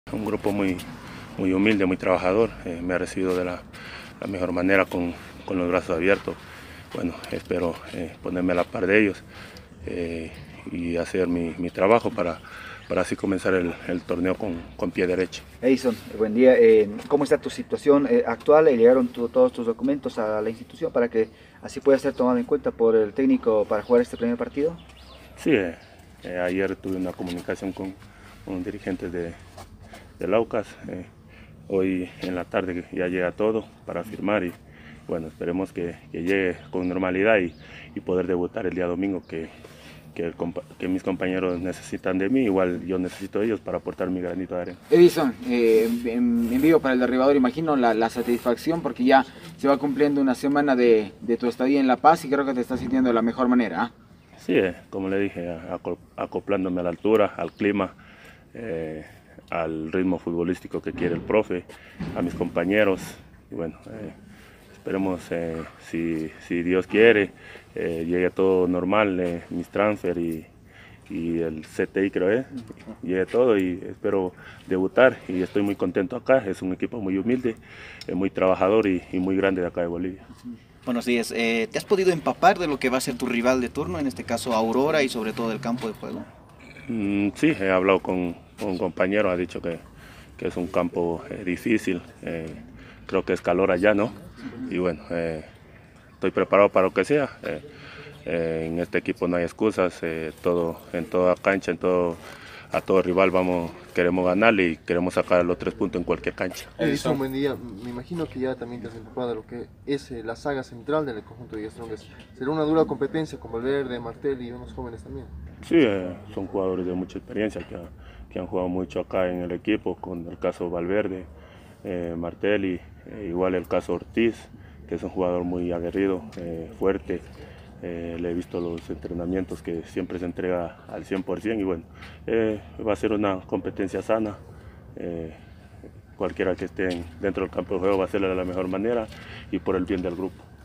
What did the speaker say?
Un grupo muy humilde, muy trabajador, me ha recibido de la mejor manera con los brazos abiertos. Bueno, espero ponerme a la par de ellos y hacer mi trabajo para así comenzar el torneo con pie derecho. Edison, buen día. ¿Cómo está tu situación actual? ¿Llegaron todos tus documentos a la institución para que así pueda ser tomado en cuenta por el técnico para jugar este primer partido? Sí, ayer tuve una comunicación con un dirigente de Aucas. Hoy en la tarde ya llega todo para firmar y bueno, esperemos que llegue con normalidad y poder debutar el día domingo que mis compañeros necesitan de mí, igual yo necesito de ellos para aportar mi granito de arena. Edison, en vivo para el derribador, imagino la satisfacción porque ya se va cumpliendo una semana de tu estadía en La Paz y creo que te estás sintiendo de la mejor manera. Sí, como le dije, acoplándome a la altura, al clima, al ritmo futbolístico que quiere el profe, a mis compañeros. Y bueno, esperemos, si Dios quiere, llegue todo normal, mis transfer y el CTI creo llegue todo y espero debutar y estoy muy contento acá. Es un equipo muy humilde, muy trabajador y muy grande de acá de Bolivia. Buenos días. ¿Te has podido empapar de lo que va a ser tu rival de turno, en este caso Aurora, y sobre todo del campo de juego? Sí, he hablado con un compañero, ha dicho que es un campo difícil, creo que es calor allá, ¿no? Y bueno, estoy preparado para lo que sea. En este equipo no hay excusas, en toda cancha, a todo rival queremos ganarle y queremos sacar los 3 puntos en cualquier cancha. Edison, buen día. Me imagino que ya también te has empapado de lo que es la saga central del conjunto de Strongest. ¿Será una dura competencia con Valverde, Martelli y unos jóvenes también? Sí, son jugadores de mucha experiencia que han jugado mucho acá en el equipo, con el caso Valverde, Martelli, igual el caso Ortiz, que es un jugador muy aguerrido, fuerte. Le he visto los entrenamientos que siempre se entrega al 100% y bueno, va a ser una competencia sana. Cualquiera que esté dentro del campo de juego va a hacerlo de la mejor manera y por el bien del grupo.